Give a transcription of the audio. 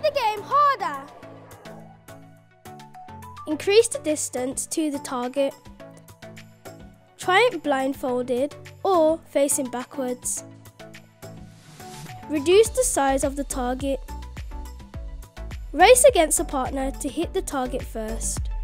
the game harder. Increase the distance to the target. Try it blindfolded or facing backwards. Reduce the size of the target. Race against a partner to hit the target first.